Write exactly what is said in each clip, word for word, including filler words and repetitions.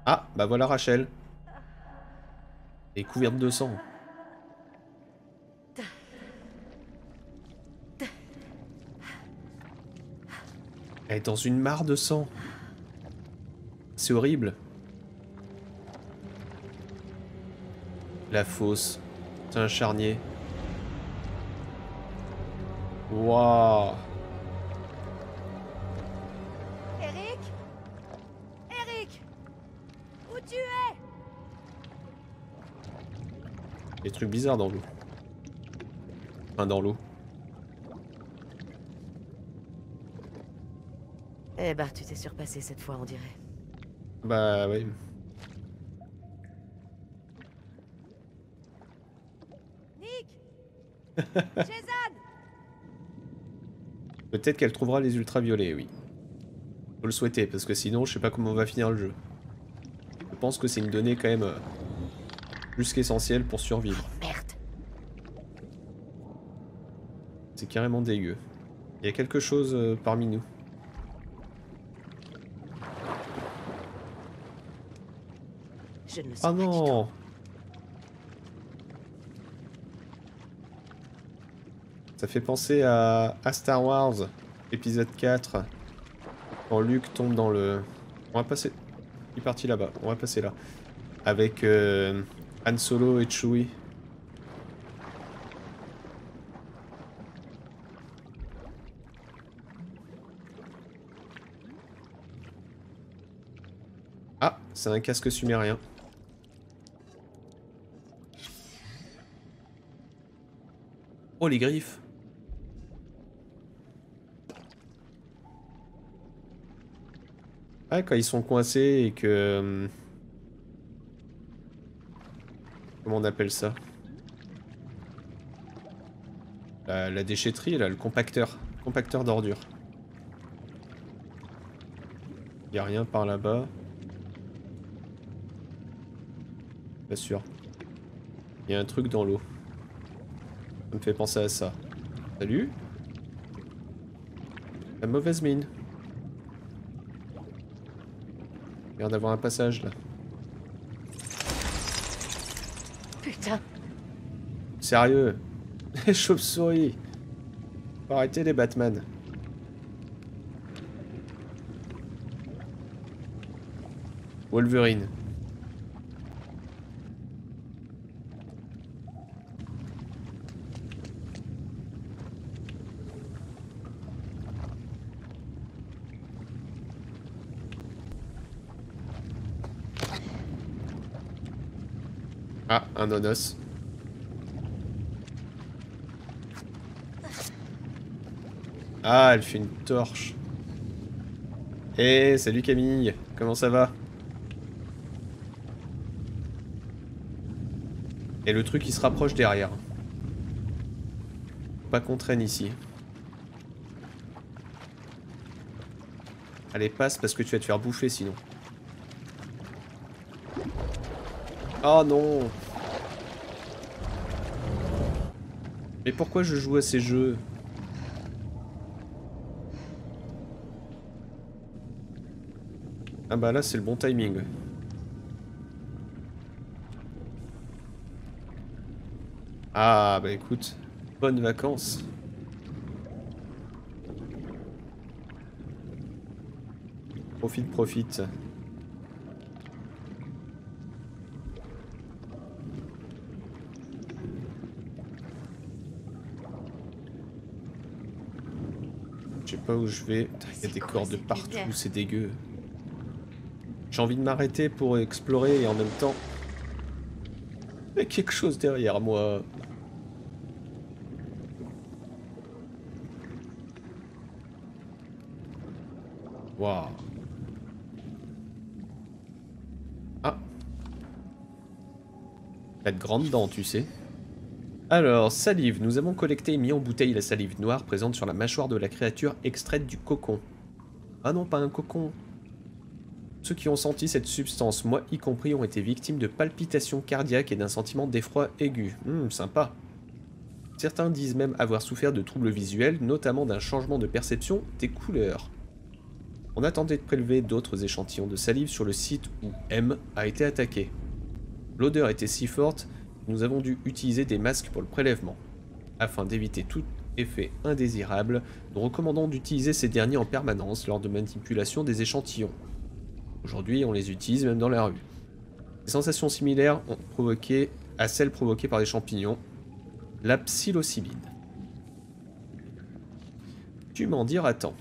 Ah, bah voilà Rachel. Elle est couverte de sang. Elle est dans une mare de sang. C'est horrible. La fosse. C'est un charnier. Waouh. Eric? Eric? Où tu es? Des trucs bizarres dans l'eau. Enfin, dans l'eau. Eh bah, tu t'es surpassé cette fois, on dirait. Bah oui. Nick! Jason! Peut-être qu'elle trouvera les ultraviolets, oui. Faut le souhaiter, parce que sinon, je sais pas comment on va finir le jeu. Je pense que c'est une donnée quand même euh, plus qu'essentielle pour survivre. Oh, merde! C'est carrément dégueu. Il y a quelque chose euh, parmi nous. Je ne le sens Ah pas du tout. non! Ça fait penser à, à Star Wars, épisode quatre. Quand Luke tombe dans le... On va passer... Il est parti là-bas, on va passer là. Avec euh, Han Solo et Chewie. Ah, c'est un casque sumérien. Oh, les griffes. Ah, quand ils sont coincés et que... euh, Comment on appelle ça? La, la déchetterie, là, le compacteur. Compacteur d'ordures. Y a rien par là-bas. Pas sûr. Y a un truc dans l'eau. Ça me fait penser à ça. Salut? La mauvaise mine. Il vient d'avoir un passage là. Putain! Sérieux? Les chauves-souris. Faut arrêter les Batman. Wolverine. Ah, un nonos. Ah, elle fait une torche. Eh, salut Camille, comment ça va? Et le truc il se rapproche derrière. Faut pas qu'on traîne ici. Allez, passe parce que tu vas te faire bouffer sinon. Oh non! Mais pourquoi je joue à ces jeux? Ah bah là c'est le bon timing. Ah bah écoute, bonnes vacances. Profite, profite. Je sais pas où je vais. Il y a des corps de partout, c'est dégueu. J'ai envie de m'arrêter pour explorer et en même temps... Il y a quelque chose derrière moi. Waouh. Ah. Il y a de grandes dents, tu sais. Alors, salive. Nous avons collecté et mis en bouteille la salive noire présente sur la mâchoire de la créature extraite du cocon. Ah non, pas un cocon. Ceux qui ont senti cette substance, moi y compris, ont été victimes de palpitations cardiaques et d'un sentiment d'effroi aigu. Hum, sympa. Certains disent même avoir souffert de troubles visuels, notamment d'un changement de perception des couleurs. On a tenté de prélever d'autres échantillons de salive sur le site où M a été attaqué. L'odeur était si forte que nous avons dû utiliser des masques pour le prélèvement. Afin d'éviter tout effet indésirable, nous recommandons d'utiliser ces derniers en permanence lors de manipulation des échantillons. Aujourd'hui, on les utilise même dans la rue. Des sensations similaires ont provoqué à celles provoquées par les champignons, la psilocybine. Tu m'en diras tant.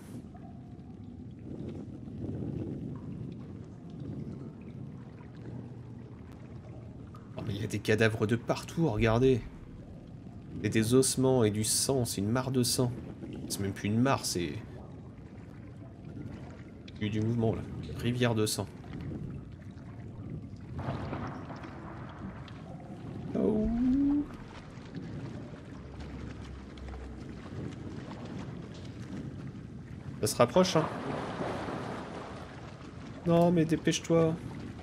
Oh, mais il y a des cadavres de partout, regardez. Et des ossements et du sang, c'est une mare de sang. C'est même plus une mare, c'est... Il y a eu du mouvement là, rivière de sang. Oh. Ça se rapproche, hein. Non, mais dépêche-toi.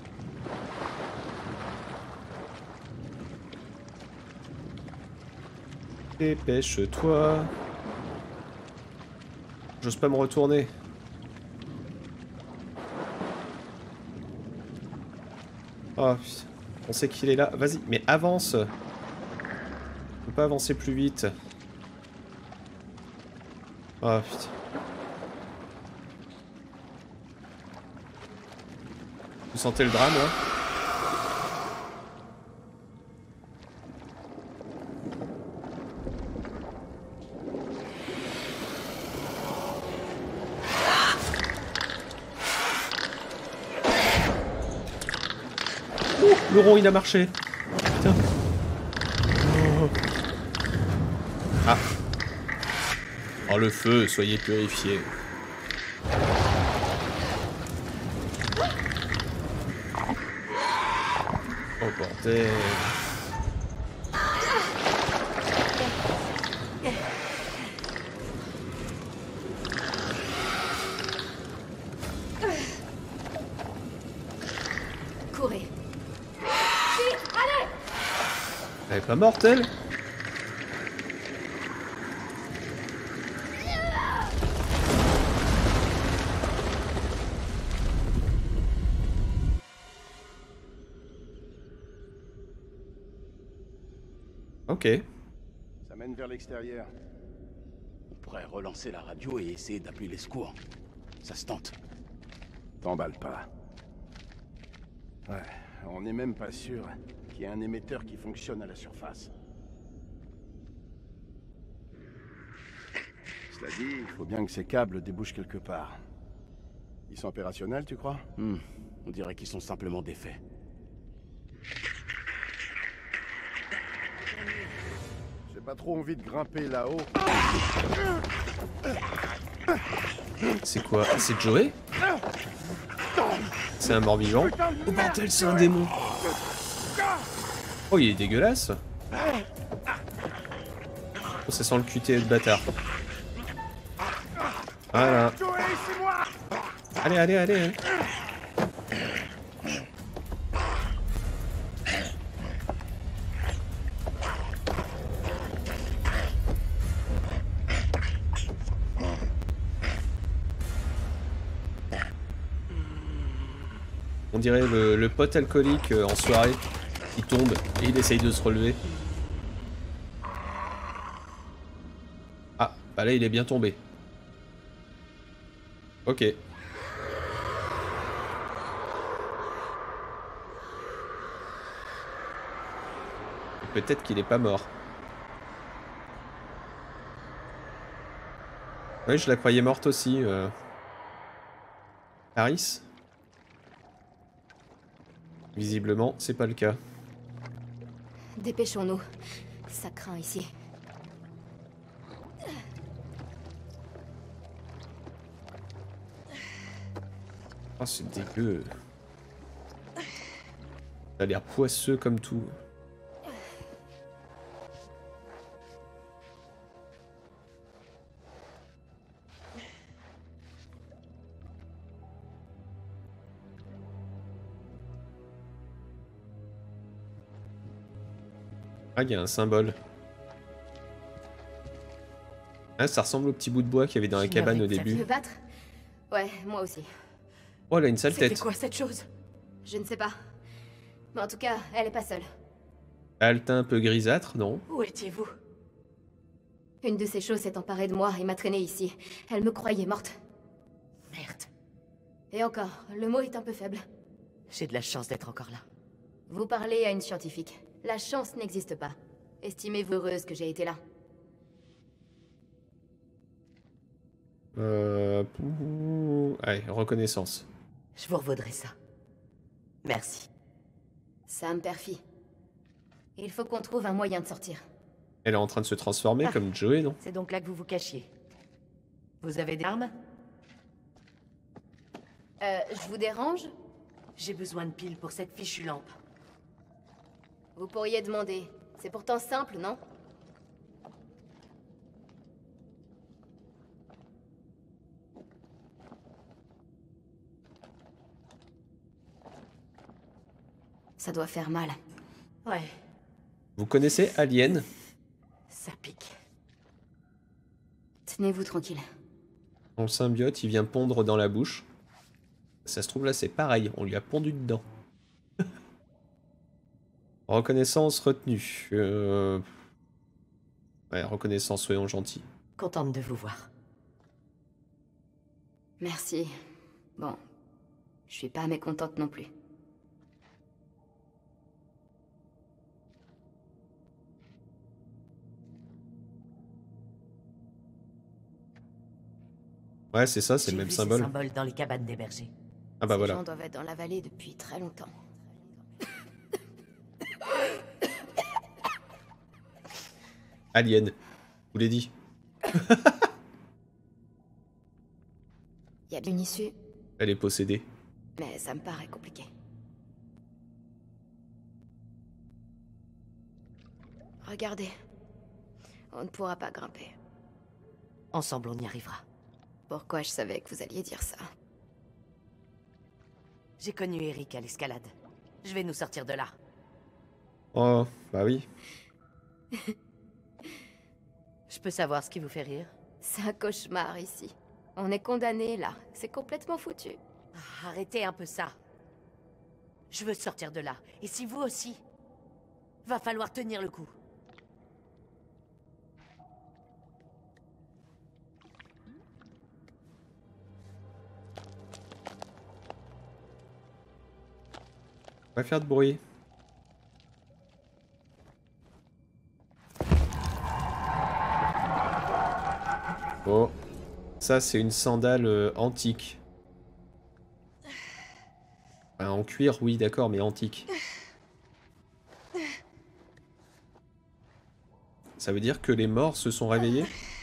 Dépêche-toi. J'ose pas me retourner. Oh putain. On sait qu'il est là. Vas-y, mais avance. On peut pas avancer plus vite. Oh putain. Vous sentez le drame, là? Le rond il a marché. Putain. Oh. Ah. Oh le feu, soyez purifiés. Oh bordel. Courez. Elle est pas morte, elle? Ok. Ça mène vers l'extérieur. On pourrait relancer la radio et essayer d'appeler les secours. Ça se tente. T'emballe pas. Ouais, on n'est même pas sûr qu'il y ait un émetteur qui fonctionne à la surface. Cela dit, il faut bien que ces câbles débouchent quelque part. Ils sont opérationnels, tu crois? Hmm. On dirait qu'ils sont simplement défaits. J'ai pas trop envie de grimper là-haut. C'est quoi? C'est Joey? C'est un mort-vivant? Oh bordel, c'est un démon! Oh, il est dégueulasse! Oh, ça sent le Q T E de bâtard. Voilà. Allez, allez, allez! On dirait le, le pote alcoolique euh, en soirée qui tombe et il essaye de se relever. Ah, bah là il est bien tombé. Ok. Peut-être qu'il est pas mort. Oui, je la croyais morte aussi. Euh... Harris ? Visiblement, c'est pas le cas. Dépêchons-nous. Ça craint ici. Oh, c'est dégueu. Ça a l'air poisseux comme tout. Ah, il y a un symbole. Ah, ça ressemble au petit bout de bois qu'il y avait dans la cabane au début. Tu veux battre? Ouais, moi aussi. Oh, elle a une sale C'était tête. quoi cette chose? Je ne sais pas. Mais en tout cas, elle est pas seule. Elle a le teint un peu grisâtre, non? Où étiez-vous? Une de ces choses s'est emparée de moi et m'a traînée ici. Elle me croyait morte. Merde. Et encore, le mot est un peu faible. J'ai de la chance d'être encore là. Vous parlez à une scientifique. La chance n'existe pas. Estimez-vous heureuse que j'ai été là. Euh... pouh, allez, reconnaissance. Je vous revaudrai ça. Merci. Ça me perfie. Il faut qu'on trouve un moyen de sortir. Elle est en train de se transformer Ah. comme Joey, non? C'est donc là que vous vous cachiez. Vous avez des armes? Euh, je vous dérange? J'ai besoin de piles pour cette fichue lampe. Vous pourriez demander. C'est pourtant simple, non? Ça doit faire mal. Ouais, Vous connaissez Alien? ça pique. Tenez-vous tranquille. Son symbiote, il vient pondre dans la bouche. Ça se trouve là, c'est pareil, on lui a pondu dedans. Reconnaissance retenue. Euh... Ouais, reconnaissance, soyons gentils. Contente de vous voir. Merci. Bon, je suis pas mécontente non plus. Ouais, c'est ça, c'est J'ai le même vu symbole. ces symboles dans les cabanes des bergers. Ah bah Ces voilà. gens doivent être dans la vallée depuis très longtemps. Alien. Je vous l'ai dit. Il y a une issue, Elle est possédée. mais ça me paraît compliqué. Regardez. On ne pourra pas grimper. Ensemble, on y arrivera. Pourquoi je savais que vous alliez dire ça? J'ai connu Eric à l'escalade. Je vais nous sortir de là. Oh, bah oui. Je peux savoir ce qui vous fait rire? C'est un cauchemar ici. On est condamnés là. C'est complètement foutu. Ah, arrêtez un peu ça. Je veux sortir de là. Et si vous aussi? Va falloir tenir le coup. On va faire de bruit. Oh. Ça, c'est une sandale euh, antique. Enfin, en cuir, oui, d'accord, mais antique. Ça veut dire que les morts se sont réveillés?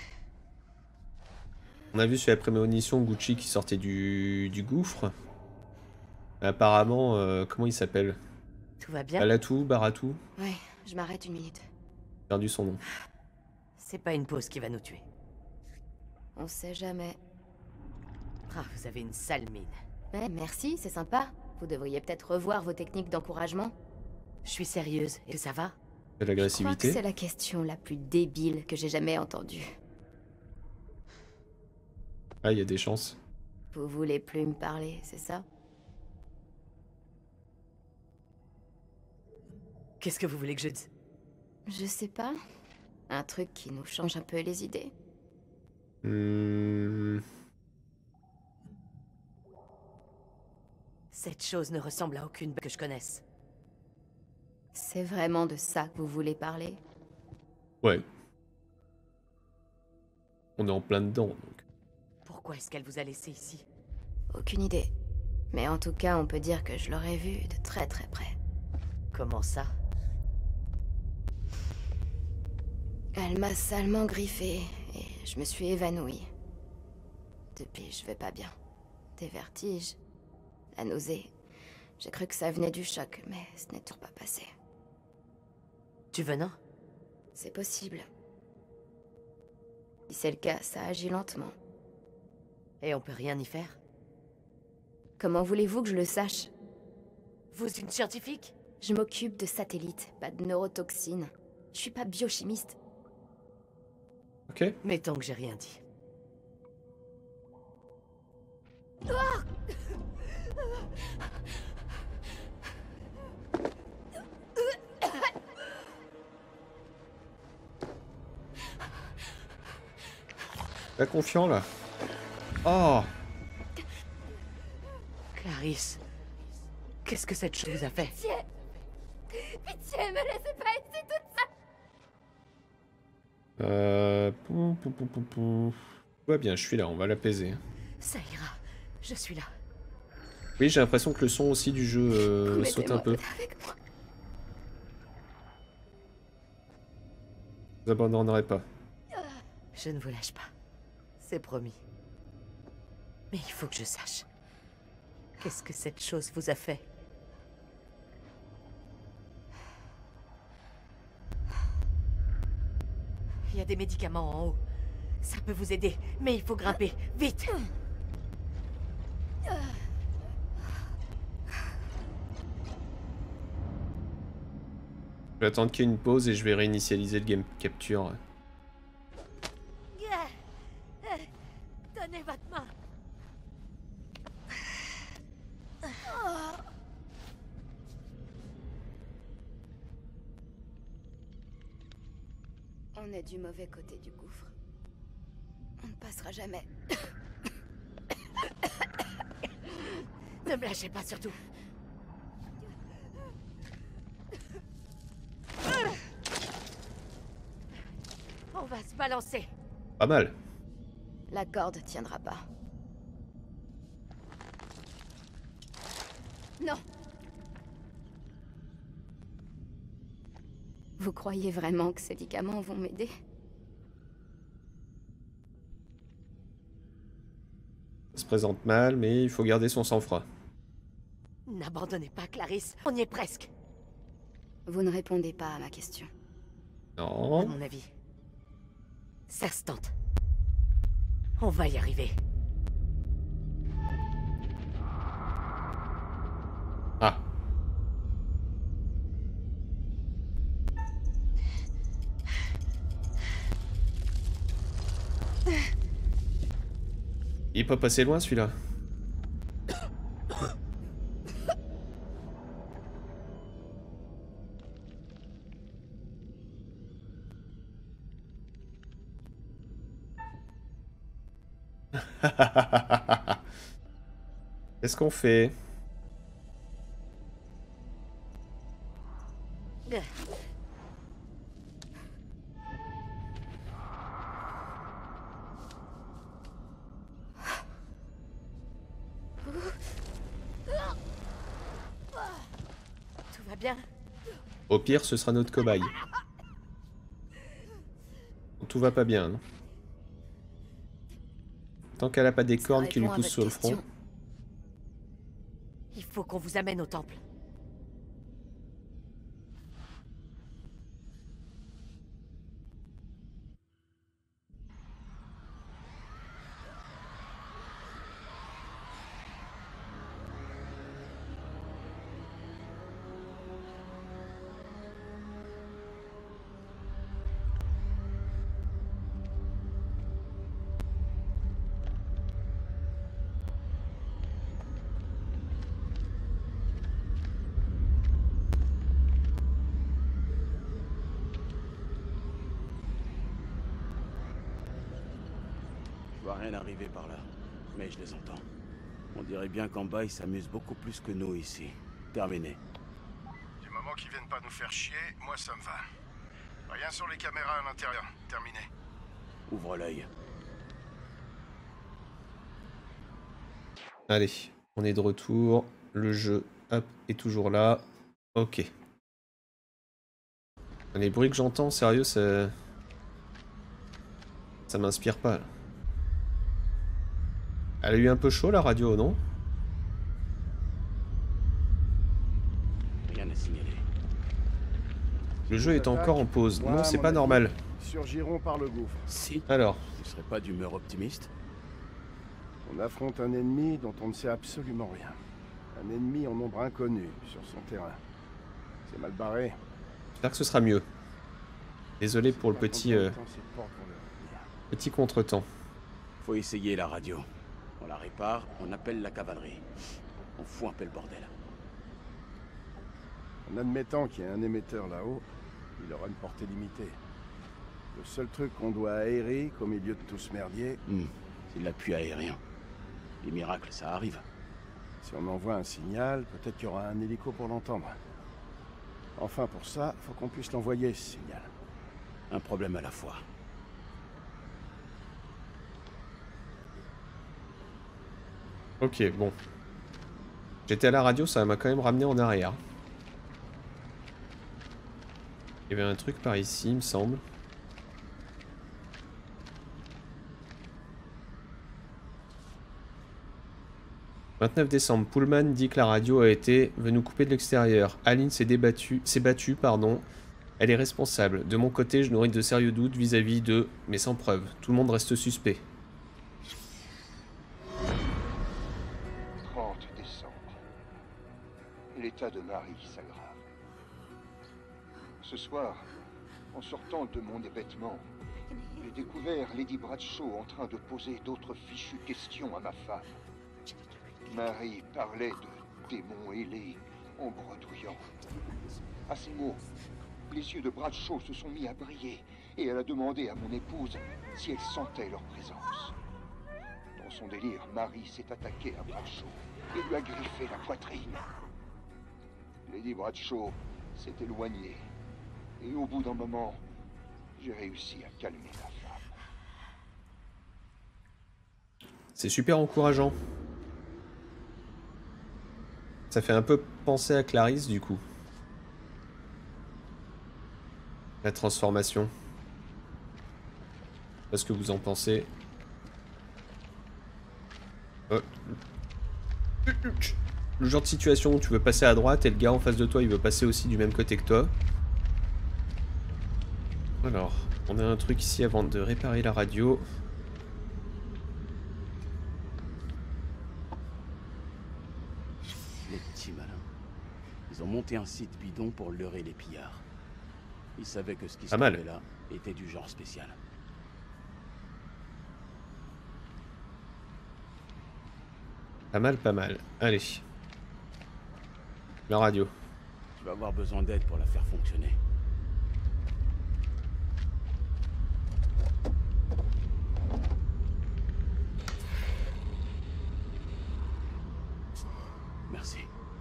On a vu sur la prémonition Gucci qui sortait du, du gouffre. Apparemment, euh, comment il s'appelle? Tout va bien? Balatou, Baratou? Ouais, je m'arrête une minute. J'ai perdu son nom. C'est pas une pause qui va nous tuer. On sait jamais. Ah, vous avez une sale mine. Mais merci, c'est sympa. Vous devriez peut-être revoir vos techniques d'encouragement. Je suis sérieuse. Et ça va? De Je crois que l'agressivité? c'est la question la plus débile que j'ai jamais entendue. Ah, il y a des chances. Vous voulez plus me parler, c'est ça? Qu'est-ce que vous voulez que je dise? Je sais pas. Un truc qui nous change un peu les idées. Hmm. Cette chose ne ressemble à aucune que je connaisse. C'est vraiment de ça que vous voulez parler? Ouais. On est en plein dedans, donc. Pourquoi est-ce qu'elle vous a laissé ici? Aucune idée. Mais en tout cas, on peut dire que je l'aurais vue de très très près. Comment ça? Elle m'a salement griffée et je me suis évanouie. Depuis, je vais pas bien. Des vertiges, la nausée. J'ai cru que ça venait du choc, mais ce n'est toujours pas passé. Du venin? C'est possible. Si c'est le cas, ça agit lentement. Et on peut rien y faire? Comment voulez-vous que je le sache? Vous, une scientifique? Je m'occupe de satellites, pas de neurotoxines. Je suis pas biochimiste. Ok. Mettons que j'ai rien dit. Pas confiant là. Oh! Clarisse, qu'est-ce que cette chose a fait? Pitié! Pitié, me laissez pas ici toute seule! Euh... Pou, pou, pou, pou, pou. Tout va bien, je suis là, on va l'apaiser. Ça ira, je suis là. Oui, j'ai l'impression que le son aussi du jeu euh, saute un peu. Avec moi. Je vous abandonnerai pas. Je ne vous lâche pas. C'est promis. Mais il faut que je sache. Qu'est-ce que cette chose vous a fait? Il y a des médicaments en haut. Ça peut vous aider, mais il faut grimper. Vite! Je vais attendre qu'il y ait une pause et je vais réinitialiser le game capture. Donnez votre main. On est du mauvais côté du gouffre. On ne passera jamais. Ne me lâchez pas surtout. On va se balancer. Pas mal. La corde tiendra pas. Non. Vous croyez vraiment que ces médicaments vont m'aider? Ça se présente mal, mais il faut garder son sang-froid. N'abandonnez pas, Clarisse. On y est presque. Vous ne répondez pas à ma question. À Non. mon avis. Ça se tente. On va y arriver. Ah. Il est pas passé loin celui-là. Qu'est-ce qu'on fait? Tout va bien? Au pire, ce sera notre cobaye. Tout va pas bien, non? Tant qu'elle a pas des Ça cornes qui lui répond à poussent sur le votre front. question. Il faut qu'on vous amène au temple. Je vois rien arriver par là, mais je les entends. On dirait bien qu'en bas, ils s'amusent beaucoup plus que nous ici. Terminé. Du moment qu'ils viennent pas nous faire chier, moi ça me va. Rien sur les caméras à l'intérieur. Terminé. Ouvre l'œil. Allez, on est de retour. Le jeu, hop, est toujours là. Ok. Les bruits que j'entends, sérieux, ça... Ça m'inspire pas, là. Elle a eu un peu chaud, la radio, non? Rien à signaler. Le jeu est encore en pause. Moi, Non, à c'est mon pas avis, normal. ils surgiront par le gouffre. Si. Alors, Tu serais pas d'humeur optimiste? On affronte un ennemi dont on ne sait absolument rien. Un ennemi en nombre inconnu sur son terrain. C'est mal barré. j'espère que ce sera mieux. Désolé pour le Par petit, contre, euh, en même temps, ces portes vont leur ouvrir. petit contretemps. Faut essayer la radio. On la répare, on appelle la cavalerie. On fout un peu le bordel. En admettant qu'il y ait un émetteur là-haut, il aura une portée limitée. Le seul truc qu'on doit aérer, qu'au milieu de tout ce merdier... Hmm. C'est de l'appui aérien. Les miracles, ça arrive. Si on envoie un signal, peut-être qu'il y aura un hélico pour l'entendre. Enfin, pour ça, faut qu'on puisse l'envoyer, ce signal. Un problème à la fois. Ok, bon. J'étais à la radio, ça m'a quand même ramené en arrière. Il y avait un truc par ici, il me semble. vingt-neuf décembre, Pullman dit que la radio a été venue nous couper de l'extérieur. Aline s'est débattue, s'est battue, pardon. Elle est responsable. De mon côté, je nourris de sérieux doutes vis-à-vis de... mais sans preuve. Tout le monde reste suspect. trente décembre. L'état de Marie s'aggrave. Ce soir, en sortant de mon hébétement, j'ai découvert Lady Bradshaw en train de poser d'autres fichues questions à ma femme. Marie parlait de démons ailés en bredouillant. À ces mots, les yeux de Bradshaw se sont mis à briller et elle a demandé à mon épouse si elle sentait leur présence. Dans son délire, Marie s'est attaquée à Bradshaw et lui a griffé la poitrine. Lady Bradshaw s'est éloignée et au bout d'un moment, j'ai réussi à calmer la femme. C'est super encourageant. Ça fait un peu penser à Clarisse, du coup. La transformation. Qu'est-ce que vous en pensez? euh. Le genre de situation où tu veux passer à droite et le gars en face de toi, il veut passer aussi du même côté que toi. Alors, on a un truc ici avant de réparer la radio. Les petits malins. Ils ont monté un site bidon pour leurrer les pillards. Ils savaient que ce qui se Pas mal. trouvait là était du genre spécial. Pas mal, pas mal. Allez. La radio. Tu vas avoir besoin d'aide pour la faire fonctionner. Merci.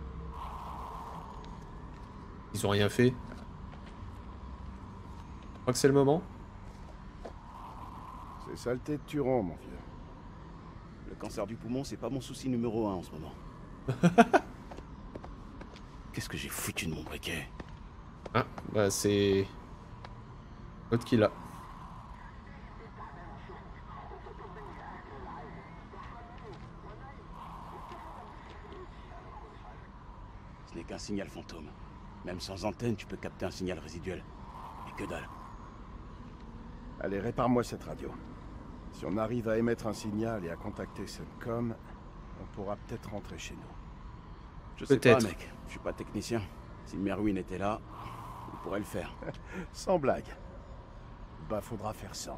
Ils ont rien fait. Je crois que c'est le moment. C'est saleté de Turon, mon vieux. Le cancer du poumon, c'est pas mon souci numéro un en ce moment. Qu'est-ce que j'ai foutu de mon briquet? Ah, bah c'est... L'autre qui l'a. Ce n'est qu'un signal fantôme. Même sans antenne, tu peux capter un signal résiduel. Mais que dalle. Allez, répare-moi cette radio. Si on arrive à émettre un signal et à contacter cette com, on pourra peut-être rentrer chez nous. Je sais pas, Peut-être. mec. Je suis pas technicien. Si Merwin était là, il pourrait le faire. Sans blague. Bah, faudra faire sans.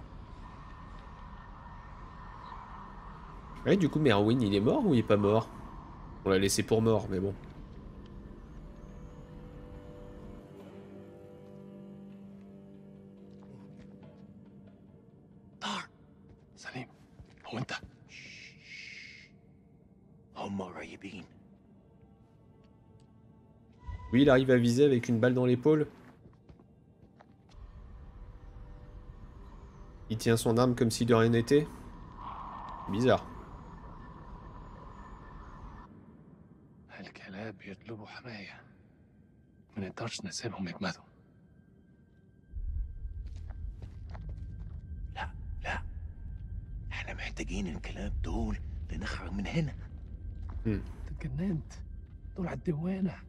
Ouais, du coup, Merwin, il est mort ou il est pas mort? On l'a laissé pour mort, mais bon. سليم هو انت هم قريبين Oui, il arrive à viser avec une balle dans l'épaule. Il tient son arme comme si de rien n'était. Bizarre. الكلاب بيطلبوا حماية ما نقدرش نسيبهم يجمدوا لا لا احنا محتاجين الكلاب دول لنخرج من هنا Hmm. اتجننت دول على الدوانة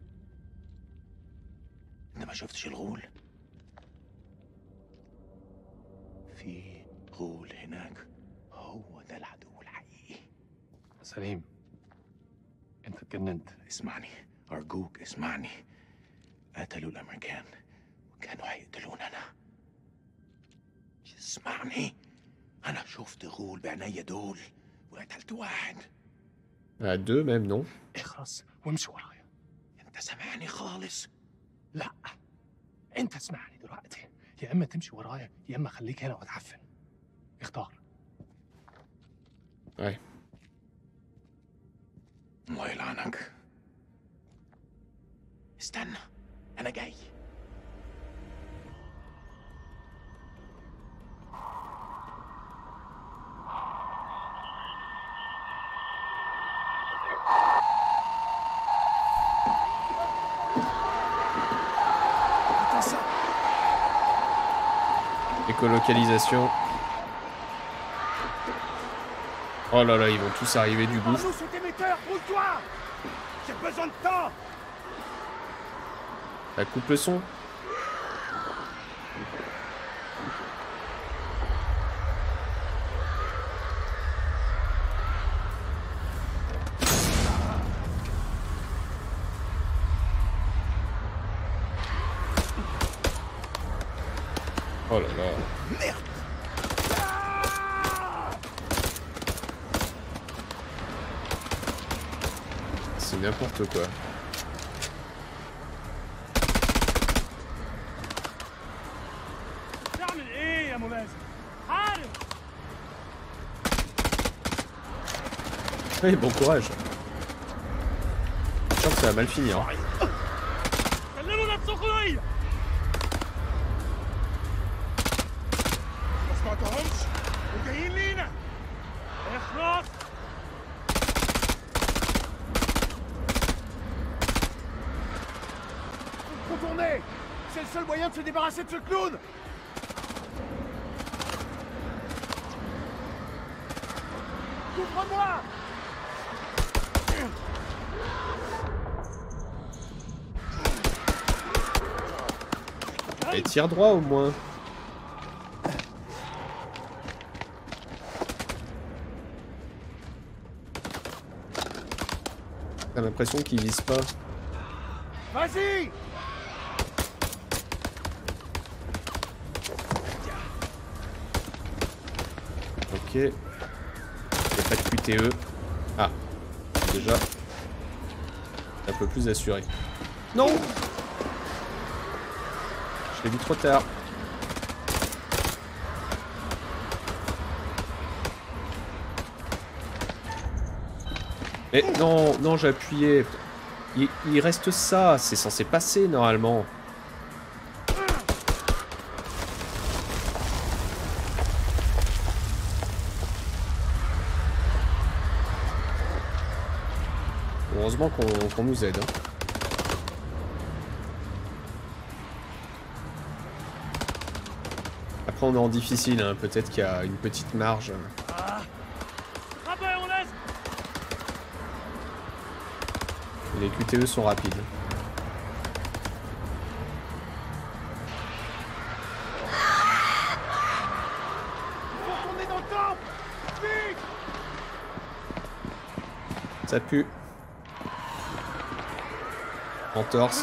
انت ما شفتش الغول في غول هناك هو ده العدو الحقيقي سليم انت اتجننت اسمعني ارجوك اسمعني قتلوا الامريكان وكانوا هيقتلون انا اسمعني انا شفت غول بعناية دول قتلت واحد. À deux même, non? اخرس وامشي ورايا. انت سامعني خالص؟ لا. انت اسمعني دلوقتي. يا اما تمشي ورايا يا اما خليك هنا وتعفن. اختار. Ouais. الله يلعنك. استنى انا جاي. Écolocalisation. Oh là là, ils vont tous arriver du gouffre. Nous, cet émetteur, bouge-toi! J'ai besoin de temps! Ça coupe le son. Oh là là. Merde. C'est n'importe quoi. تعمل ايه يا ملازم؟ عارف! Oui, bon courage. Je sens que ça va mal finir. كلمونا بسخرية! ما سمعتهمش وجايين لينا! اخلص! Retournez! C'est le seul moyen de se débarrasser de ce clown! Couvre-moi! Et tire droit au moins. T'as l'impression qu'il vise pas. Vas-y! Ok. Il n'y a pas de Q T E. Ah. Déjà. Un peu plus assuré. Non! Je l'ai vu trop tard. Mais non, non, j'ai appuyé. Il, il reste ça, c'est censé passer normalement. Heureusement qu'on qu'on nous aide. Hein. Après on est en difficile, hein. Peut-être qu'il y a une petite marge. Les Q T E sont rapides. Ça pue. En torse.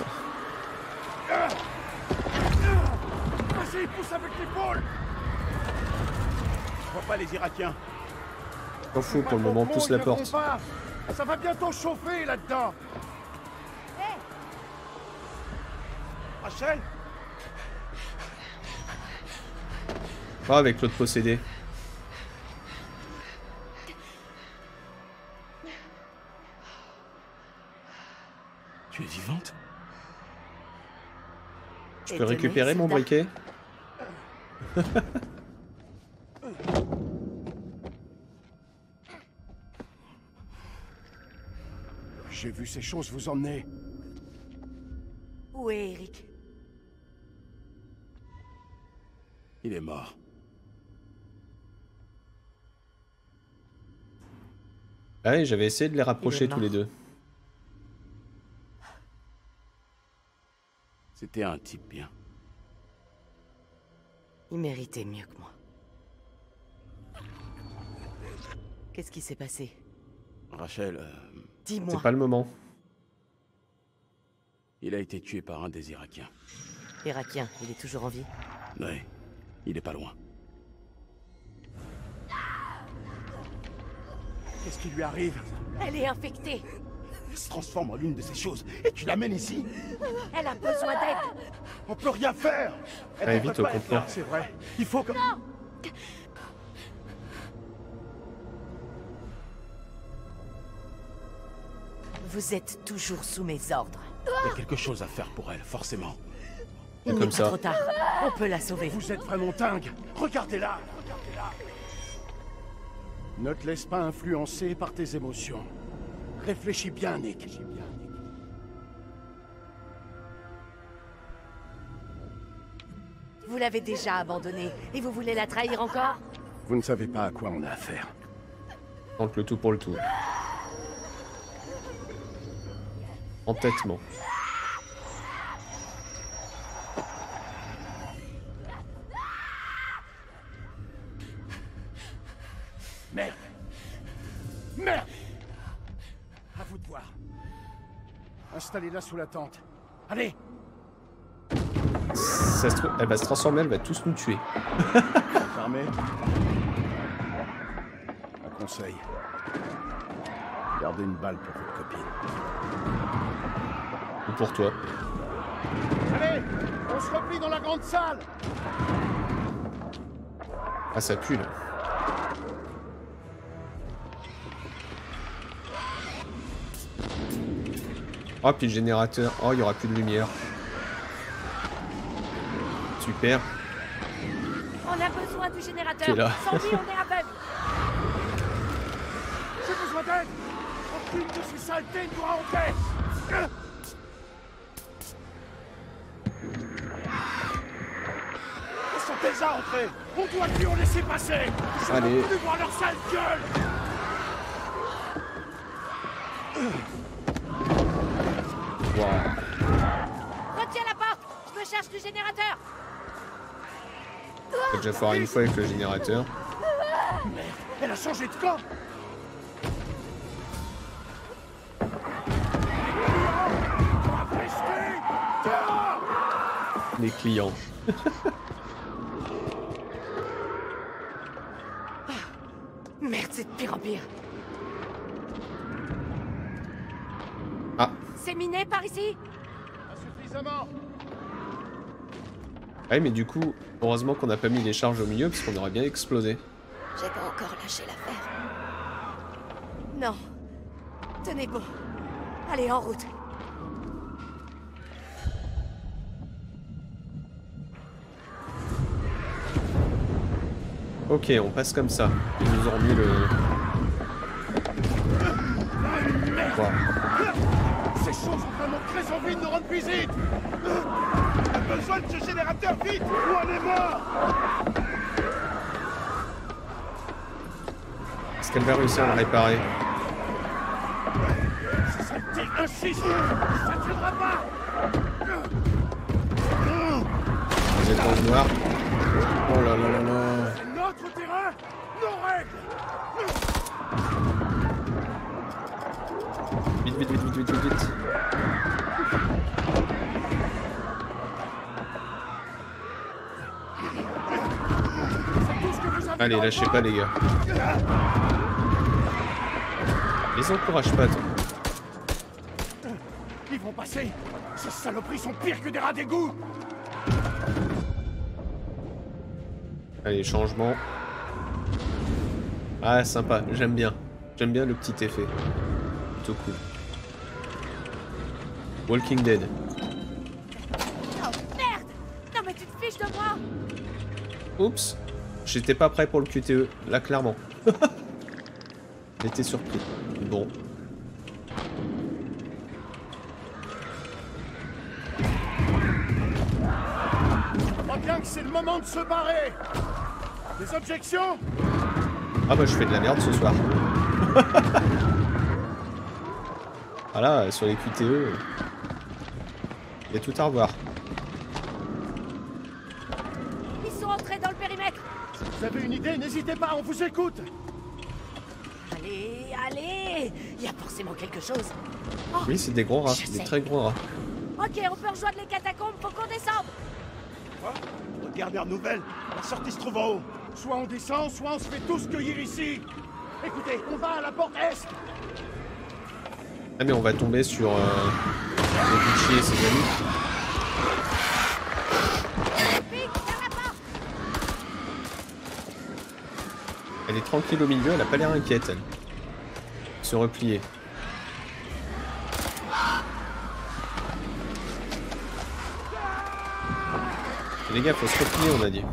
Vas-y, pousse avec l'épaule! Je vois pas les Irakiens. T'en fous, pour le moment, pousse la porte. Ça va bientôt chauffer là-dedans! Rachel? Pas avec l'autre possédé. Tu es vivante? Je peux récupérer mon briquet? J'ai vu ces choses vous emmener. Où est Eric? Il est mort. Ah oui, j'avais essayé de les rapprocher tous les deux. C'était un type bien. Il méritait mieux que moi. Qu'est-ce qui s'est passé? Rachel, euh, Dis-moi. C'est pas le moment. il a été tué par un des Irakiens. Irakien, il est toujours en vie? Ouais, il est pas loin. Qu'est-ce qui lui arrive? Elle est infectée. Elle se transforme en l'une de ces choses et tu l'amènes ici? Elle a besoin d'aide. On peut rien faire. Elle Allez, devrait vite, au pas être comptoir. là, c'est vrai. Il faut que... Vous êtes toujours sous mes ordres. Il y a quelque chose à faire pour elle, forcément. Il comme n'est pas ça. trop tard. On peut la sauver. Vous êtes vraiment dingue. Regardez-la. Regardez-la. Ne te laisse pas influencer par tes émotions. Réfléchis bien, Nick. Vous l'avez déjà abandonnée et vous voulez la trahir encore? Vous ne savez pas à quoi on a affaire. Tente le tout pour le tout. Entêtement. Merde. Merde. À vous de voir. Installez-la sous la tente. Allez. Ça se trouve, elle va se transformer, elle va tous nous tuer. Fermé. Un conseil. Gardez une balle pour votre copine. Ou pour toi. Allez, on se replie dans la grande salle. Ah, ça pue là. Oh, puis le générateur. Oh, il y aura plus de lumière. Super. On a besoin du générateur. T'es là. Sans lui, on est aveugle. J'ai besoin d'aide. Aucune de ces saletés ne doit entrer. Ils sont déjà entrés. On doit plus en laisser passer. Je Allez. veux plus voir leur sale gueule. Wow. Retiens la porte. Je me cherche du générateur. Faut déjà foiré une fois avec le générateur. Merde, elle a changé de camp. Les clients. Merde, c'est de pire en pire. Ah, C'est miné par ici? Pas suffisamment. ouais, mais du coup, heureusement qu'on n'a pas mis les charges au milieu parce qu'on aurait bien explosé. J'ai pas encore lâché l'affaire. Non. Tenez bon. Allez, en route. Ok, on passe comme ça. Ils nous ont remis le... Wow. Ces choses ont vraiment très envie de nous rendre visite. On a besoin de ce générateur vite ou on est mort. Est-ce qu'elle va réussir à le réparer? Si ça te insiste, ça ne tiendra pas. Vous êtes dans le noir. Oh là là là là. C'est notre terrain, nos règles. Vite, vite, vite, vite, vite, vite, vite. Allez, lâchez pas les gars. Les encourage pas, toi. Ils vont passer. Ces saloperies sont pires que des rats d'égout. Allez, changement. Ah, sympa, j'aime bien. J'aime bien le petit effet. Plutôt cool. Walking Dead. Oh, merde! Non, mais tu te fiches de moi! Oups. J'étais pas prêt pour le Q T E, là, clairement. J'étais surpris. Bon. Je crois bien que c'est le moment de se barrer. Des objections? Ah bah je fais de la merde ce soir. Voilà, sur les Q T E, il y a tout à revoir. Ils sont entrés dans le périmètre! Vous avez une idée? N'hésitez pas, on vous écoute. Allez, allez! Il y a forcément quelque chose. Oh, Oui, c'est des gros rats, je des sais. très gros rats. Ok, on peut rejoindre les catacombes, faut qu'on descende! Quoi? Notre dernière nouvelle, la sortie se trouve en haut. Soit on descend, soit on se fait tous cueillir ici. Écoutez, on va à la porte est. Ah mais on va tomber sur euh, le Gucci et ses amis. Elle est tranquille au milieu, elle a pas l'air inquiète elle. Se replier. Les gars, faut se replier, on a dit.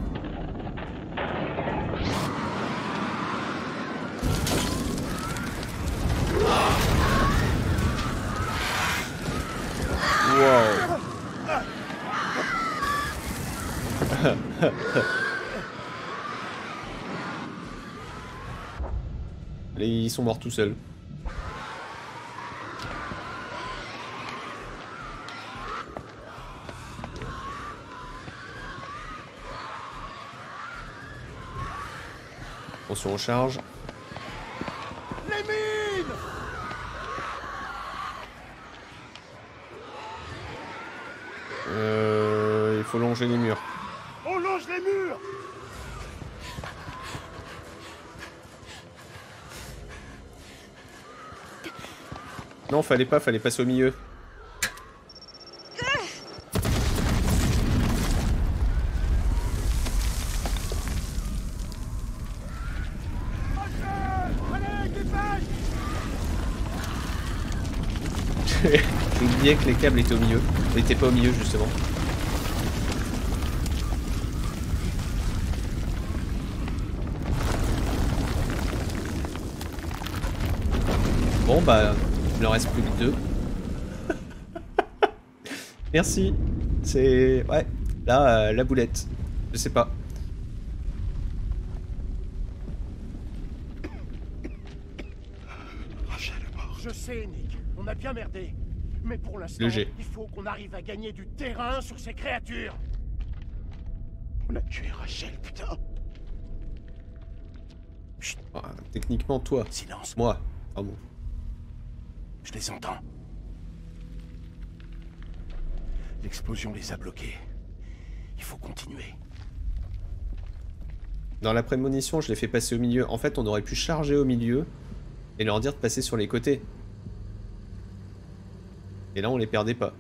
Wow. Allez, ils sont morts tout seuls. Attention aux charges. Les mines! Euh, il faut longer les murs. On longe les murs! Non, fallait pas, fallait passer au milieu. J'ai oublié que les câbles étaient au milieu. Ils étaient pas au milieu justement. Bon bah, il en reste plus que deux. Merci. C'est... Ouais, là, euh, la boulette. Je sais pas. Je sais, Nick. On a bien merdé. Mais pour l'instant, Le G. il faut qu'on arrive à gagner du terrain sur ces créatures. On a tué Rachel, putain. Chut, Ah, techniquement, toi. silence. Moi. Ah bon. Je les entends. L'explosion les a bloqués. Il faut continuer. Dans la prémonition, je l'ai fait passer au milieu. En fait, on aurait pu charger au milieu et leur dire de passer sur les côtés. Et là, on les perdait pas.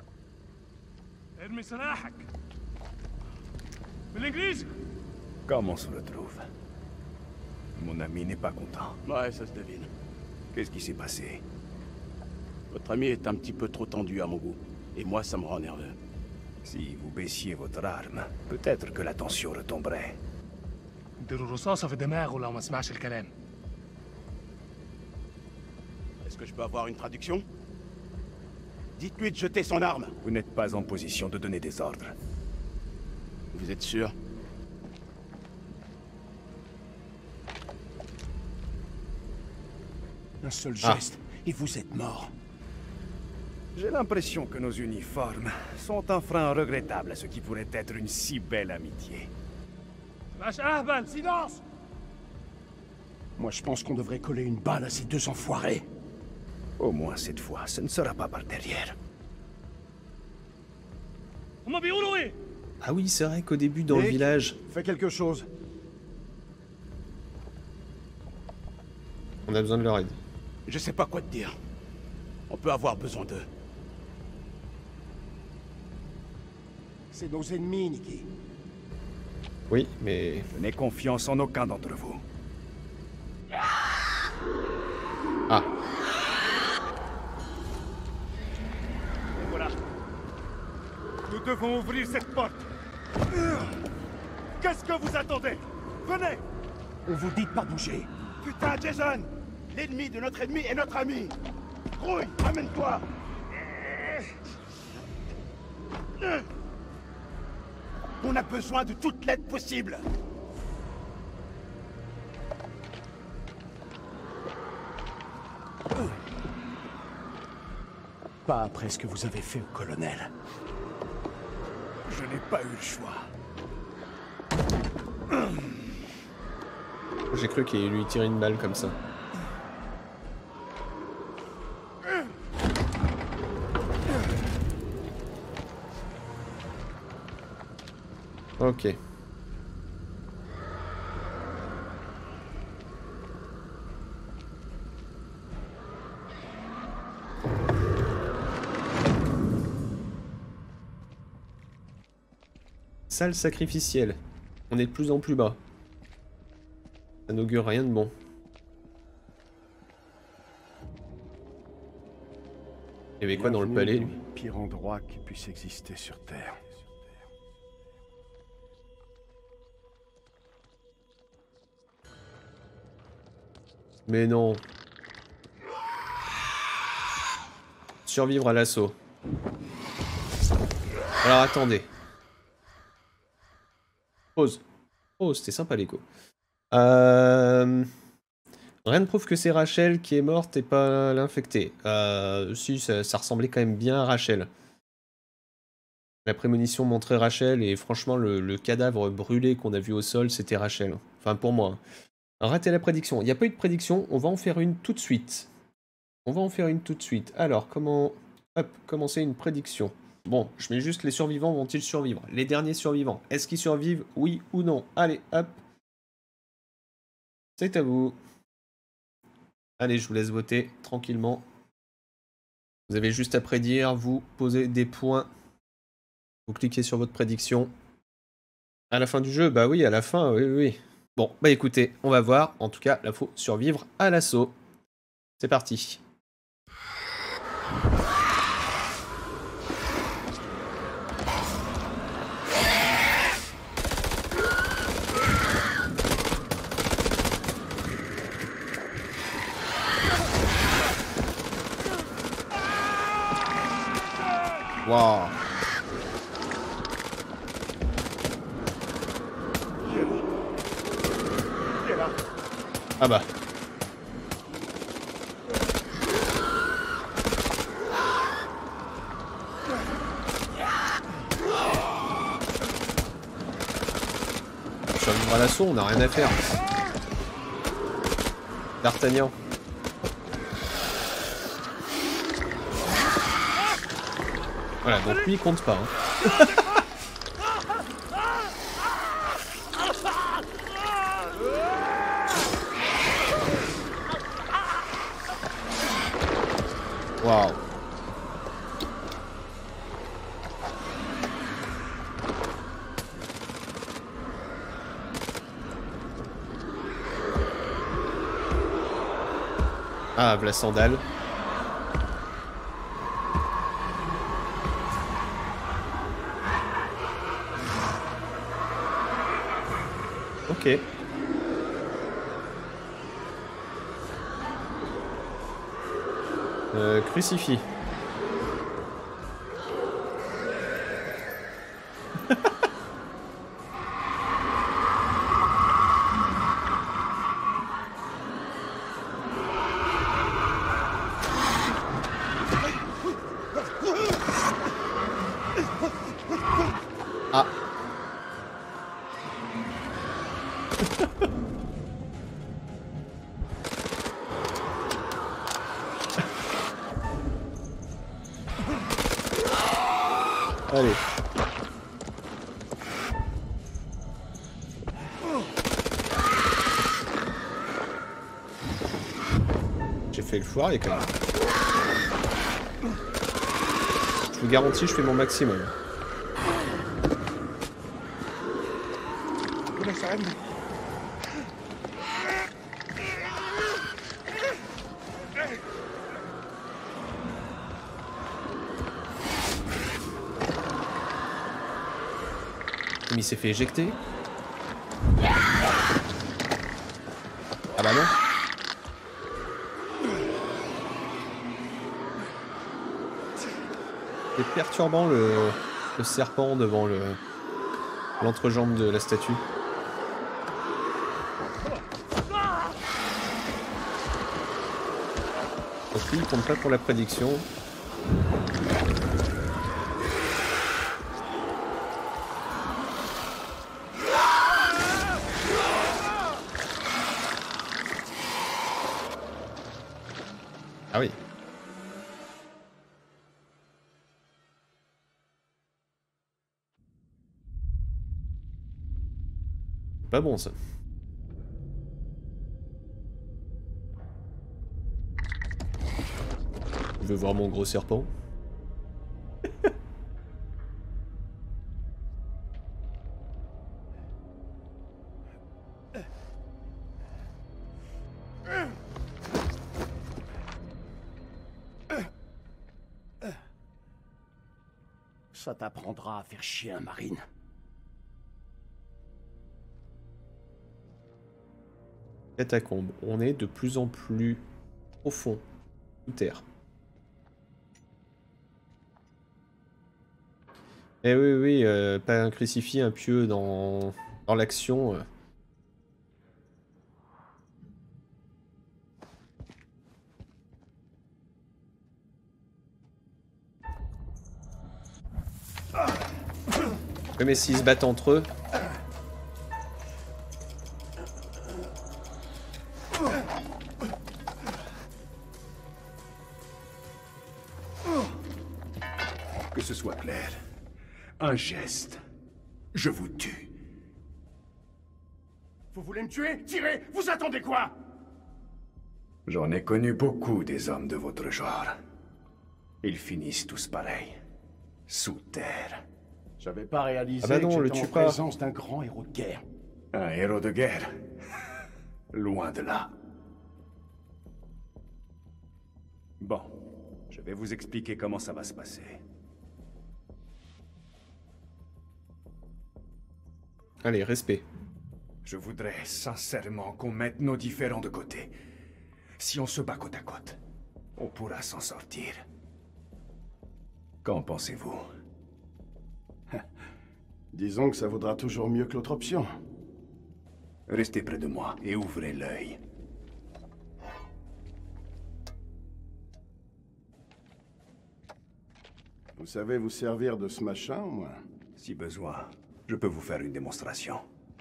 Comment on se retrouve? Mon ami n'est pas content. Ouais, ça se devine. Qu'est-ce qui s'est passé? Votre ami est un petit peu trop tendu à mon goût. Et moi, ça me rend nerveux. Si vous baissiez votre arme, peut-être que la tension retomberait. اديله الرصاصة في دماغه لو ما سمعش الكلام. Est-ce que je peux avoir une traduction? Dites-lui de jeter son arme. Vous n'êtes pas en position de donner des ordres. Vous êtes sûr? Un seul Ah. geste, et vous êtes mort. J'ai l'impression que nos uniformes sont un frein regrettable à ce qui pourrait être une si belle amitié. Silence! Moi, je pense qu'on devrait coller une balle à ces deux enfoirés. Au moins cette fois, ce ne sera pas par derrière. Ah oui, c'est vrai qu'au début, dans le Nick, village, fais quelque chose. on a besoin de leur aide. Je sais pas quoi te dire. On peut avoir besoin d'eux. C'est nos ennemis, Nicky. Oui, mais... Je n'ai confiance en aucun d'entre vous. Ah. Et voilà. Nous devons ouvrir cette porte. Qu'est-ce que vous attendez? Venez! On vous dit de pas bouger. Putain, Jason! L'ennemi de notre ennemi est notre ami! Grouille, amène-toi! On a besoin de toute l'aide possible! Pas après ce que vous avez fait au colonel. Je n'ai pas eu le choix. J'ai cru qu'il lui tirait une balle comme ça. Ok. Salle sacrificielle. On est de plus en plus bas. Ça n'augure rien de bon. Il y avait quoi dans le palais, lui? Pire endroit qui puisse exister sur Terre. Mais non. Survivre à l'assaut. Alors attendez. Pause. Oh, c'était sympa l'écho. Euh... Rien ne prouve que c'est Rachel qui est morte et pas l'infectée. Euh, si, ça, ça ressemblait quand même bien à Rachel. La prémonition montrait Rachel et franchement, le, le cadavre brûlé qu'on a vu au sol, c'était Rachel. Enfin, pour moi. Rater la prédiction. Il n'y a pas eu de prédiction, on va en faire une tout de suite. On va en faire une tout de suite. Alors, comment... Hop, commencer une prédiction. Bon, je mets juste les survivants vont-ils survivre? Les derniers survivants, est-ce qu'ils survivent? Oui ou non? Allez, hop. C'est à vous. Allez, je vous laisse voter tranquillement. Vous avez juste à prédire, vous posez des points. Vous cliquez sur votre prédiction. À la fin du jeu, bah oui, à la fin, oui, oui. Bon, bah écoutez, on va voir. En tout cas, là, faut survivre à l'assaut. C'est parti. Waouh. Ah bah. Survivre à l'assaut, on n'a rien à faire. D'Artagnan. Voilà, donc lui il compte pas. Hein. Waouh. Ah, la sandale. Ok. Euh, crucifix. Ah. Allez. J'ai fait le foiré quand même. Je vous garantis, je fais mon maximum. Mais il s'est fait éjecter. Ah bah non. C'est perturbant le, le serpent devant le l'entrejambe de la statue. Donc lui il compte pas pour la prédiction. Ah oui. Pas bon ça. Je veux voir mon gros serpent. Ça t'apprendra à faire chier un marine. Catacombe. On est de plus en plus profond. Sous terre. Eh oui, oui, euh, pas un crucifix, un pieu dans, dans l'action. Euh. Oui, mais s'ils se battent entre eux... Que ce soit clair. Un geste. Je vous tue. Vous voulez me tuer? Tirez! Vous attendez quoi? J'en ai connu beaucoup des hommes de votre genre. Ils finissent tous pareils. Sous terre. J'avais pas réalisé Ah bah non, que le j'étais en tue pas. présence d'un grand héros de guerre. Un héros de guerre. Loin de là. Bon. Je vais vous expliquer comment ça va se passer. Allez, respect. Je voudrais sincèrement qu'on mette nos différends de côté. Si on se bat côte à côte, on pourra s'en sortir. Qu'en pensez-vous? Disons que ça vaudra toujours mieux que l'autre option. Restez près de moi et ouvrez l'œil. Vous savez vous servir de ce machin, au moins? Si besoin, je peux vous faire une démonstration.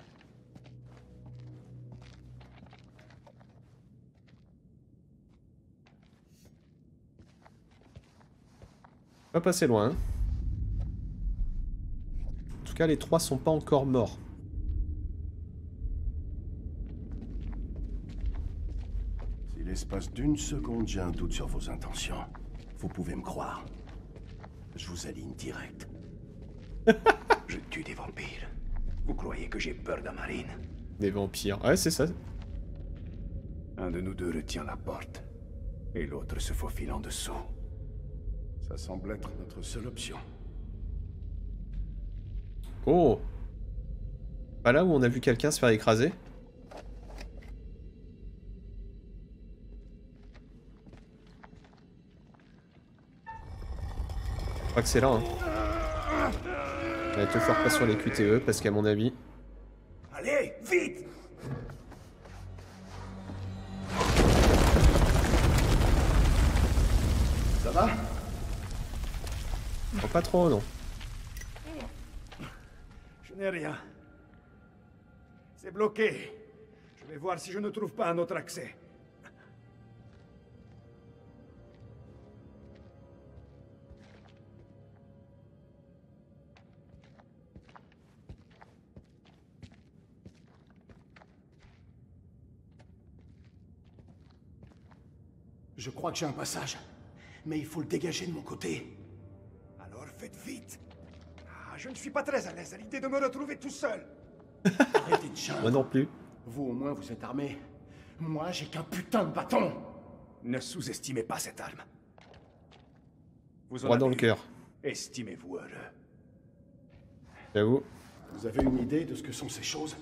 Pas passer loin. Hein. En tout cas, les trois sont pas encore morts. Si l'espace d'une seconde j'ai un doute sur vos intentions, vous pouvez me croire. Je vous aligne direct. Je tue des vampires. Vous croyez que j'ai peur d'un marine? Des vampires. Ouais, c'est ça. Un de nous deux retient la porte. Et l'autre se faufile en dessous. Ça semble être notre seule option. Oh. Pas là où on a vu quelqu'un se faire écraser? Je crois que c'est là. Hein. Allez, te faire pas sur les Q T E parce qu'à mon avis... Allez, vite! Ça va? Oh, pas trop, non. Je n'ai rien. C'est bloqué. Je vais voir si je ne trouve pas un autre accès. Je crois que j'ai un passage. Mais il faut le dégager de mon côté. Alors faites vite. Ah, je ne suis pas très à l'aise à l'idée de me retrouver tout seul. Arrêtez de chiens. Moi non plus. Vous au moins vous êtes armés. Moi j'ai qu'un putain de bâton. Ne sous-estimez pas cette arme. Vous en Droit dans avez le cœur. Estimez-vous heureux. J'avoue. Vous avez une idée de ce que sont ces choses?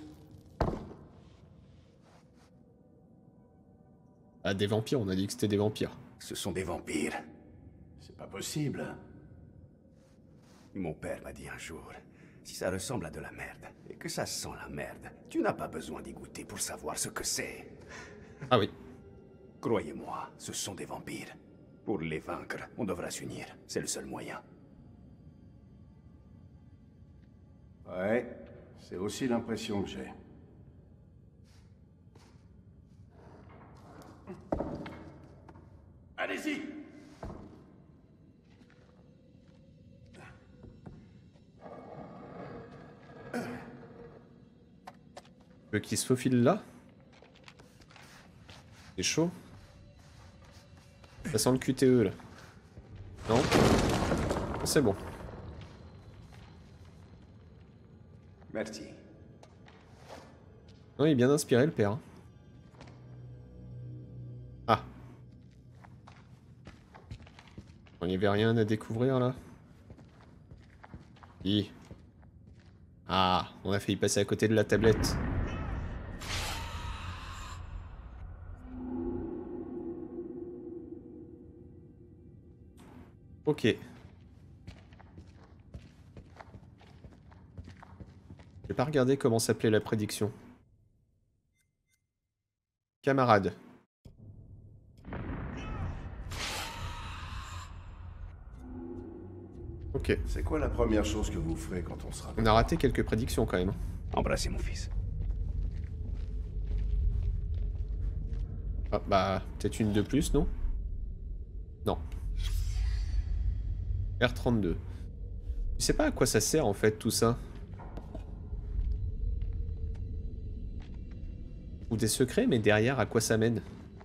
Ah, des vampires, on a dit que c'était des vampires. Ce sont des vampires. C'est pas possible. Mon père m'a dit un jour, si ça ressemble à de la merde, et que ça sent la merde, tu n'as pas besoin d'y goûter pour savoir ce que c'est. Ah oui. Croyez-moi, ce sont des vampires. Pour les vaincre, on devra s'unir. C'est le seul moyen. Ouais, c'est aussi l'impression que j'ai. Allez-y! Tu veux qu'il se faufile là? C'est chaud. Ça sent le Q T E là. Non? C'est bon. Merci. Non, il est bien inspiré le père. Il n'y avait rien à découvrir là. I. Ah, on a failli passer à côté de la tablette. Ok. J'ai pas regardé comment s'appelait la prédiction. Camarade. Ok. C'est quoi la première chose que vous ferez quand on sera... On a raté quelques prédictions quand même. Embrassez mon fils. Ah bah, peut-être une de plus, non? Non. R trente-deux. Je sais pas à quoi ça sert en fait tout ça. Ou des secrets, mais derrière, à quoi ça mène?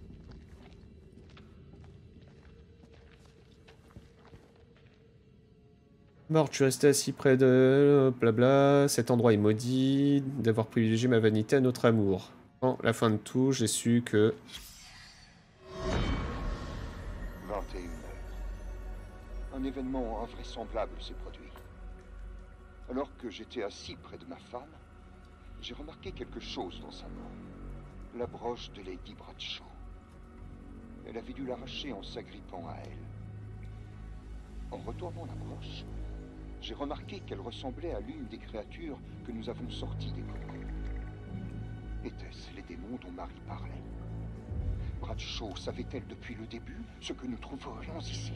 Mort, tu restais assis près de... Blabla, cet endroit est maudit, d'avoir privilégié ma vanité à notre amour. Bon, la fin de tout, j'ai su que... vingt et une heures. Un événement invraisemblable s'est produit. Alors que j'étais assis près de ma femme, j'ai remarqué quelque chose dans sa main. La broche de Lady Bradshaw. Elle avait dû l'arracher en s'agrippant à elle. En retournant la broche, j'ai remarqué qu'elle ressemblait à l'une des créatures que nous avons sorties des cocons. Étaient-ce les démons dont Marie parlait? Bradshaw savait-elle depuis le début ce que nous trouverions ici?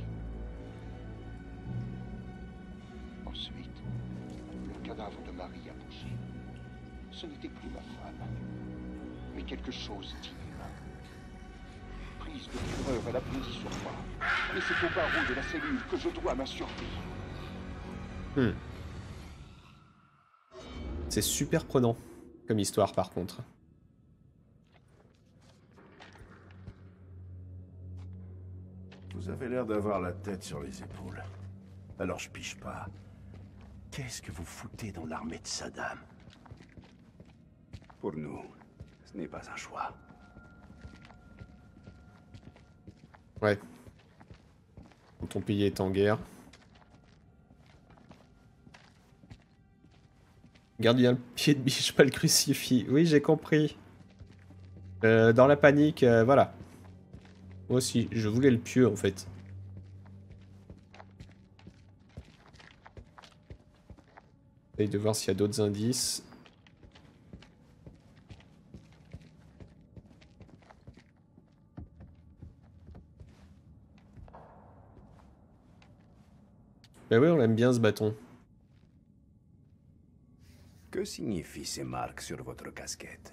Ensuite, le cadavre de Marie a bougé. Ce n'était plus ma femme, mais quelque chose d'inhumain. Prise de fureur, elle a bondi sur moi. Mais c'est au barreau de la cellule que je dois ma survie. Hmm. C'est super prenant comme histoire par contre. Vous avez l'air d'avoir la tête sur les épaules. Alors je piche pas. Qu'est-ce que vous foutez dans l'armée de Saddam? Pour nous, ce n'est pas un choix. Ouais. Quand ton pays est en guerre. Gardien le pied de biche, pas le crucifix. Oui, j'ai compris. Euh, dans la panique, euh, voilà. Moi aussi, je voulais le pieu en fait. J'essaye de voir s'il y a d'autres indices. Bah oui, on aime bien ce bâton. Que signifient ces marques sur votre casquette?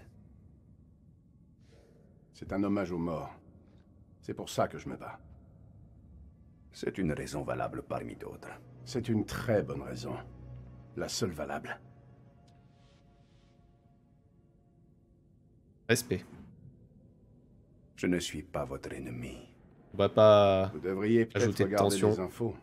C'est un hommage aux morts. C'est pour ça que je me bats. C'est une raison valable parmi d'autres. C'est une très bonne raison. La seule valable. Respect. Je ne suis pas votre ennemi. On va pas Vous devriez peut-être ajouter de regarder tension. les infos.